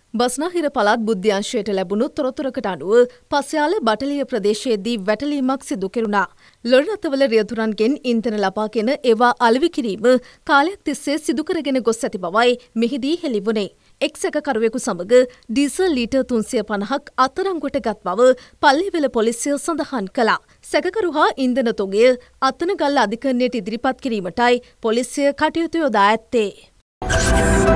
බස්නාහිර පළාත් බුද්ධ්‍යංශයට ලැබුණු තොරතුරකට අනුව පස්යාල බටලිය ප්‍රදේශයේදී වැටලීමක් සිදු කෙරුණා. ලොරි රථවල රියදුරන්ගෙන් ඉන්ධන ලබාගෙන ඒවා අලෙවි කිරීම කාලයක් තිස්සේ සිදු කරගෙන ගොස් ඇති බවයි මෙහිදී හෙළි වුණේ. එක් සැකකරුවෙකු සමග ඩීසල් ලීටර් 350ක් අත්අඩංගුවට ගත් බව පල්ලිවෙල පොලිසිය සඳහන් කළා. සැකකරු හා ඉන්ධන තොගය අත්තනගල්ල අධිකරණයට ඉදිරිපත් කිරීමටයි පොලිසිය කටයුතු යොදා ඇත්තේ.